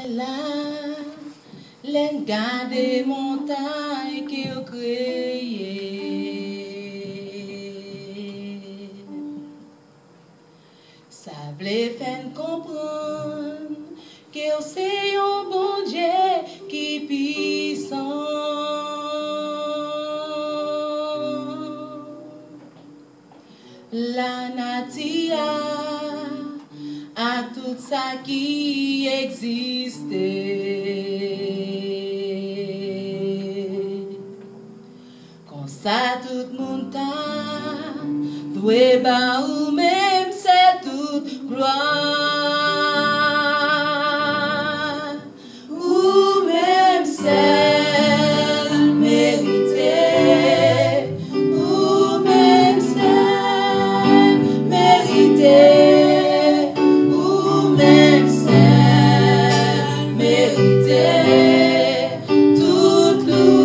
là, l'engard des montagnes qui ont créé. Ça voulait faire comprendre que c'est un bon Dieu qui puissant. La nature a tout ça qui existait. Comme ça tout le monde t'a doué ba ou même c'est toute gloire. Ou même c'est mérité. Ou même c'est mérité. Ou même c'est mérité. Toute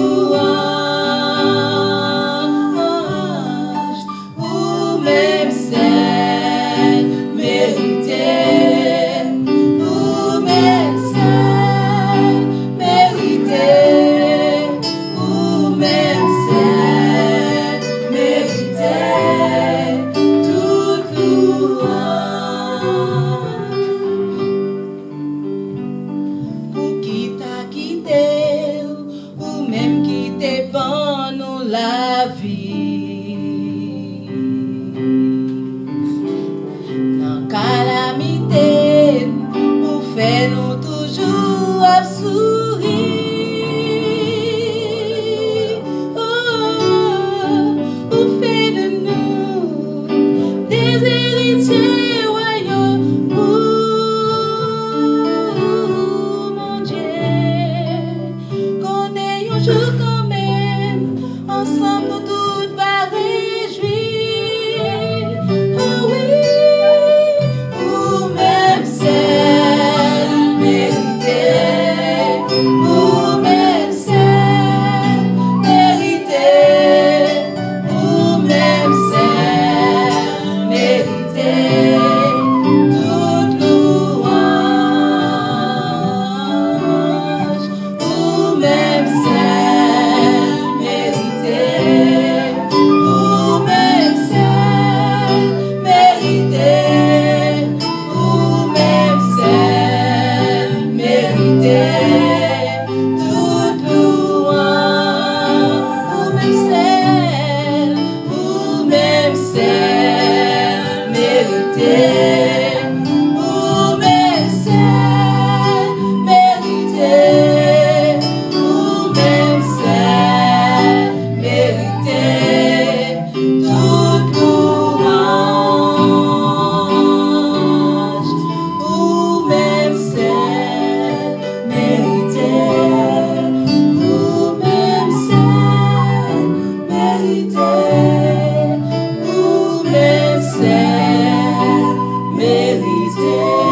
louange. Ou même c'est mérité. Ou même c'est mérité. Ou même c'est mérité. Toute louange. Ou qui t'a quitté, ou même qui t'est bon nous la vie. Dans calamité, ou fait nous toujours sourire. Oh, ou fait de nous des héritiers royaux. Mon Dieu, qu'on ait un jour quand même, ensemble nous toutes va réjouir. Oh oui, ou même c'est mérité, ou même c'est mérité, ou même c'est mérité. Toute louange, ou même c'est mérité, ou même c'est mérité, ou même c'est mérité. Toute louange, ou même c'est mérité. Ou même c'est mérité. Ou même c'est mérité. Toute louange. Ou même c'est mérité. Ou même c'est mérité. Ou même c'est mérité.